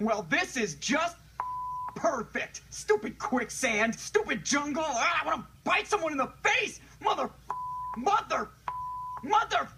Well, this is just perfect. Stupid quicksand, stupid jungle. I want to bite someone in the face. Mother.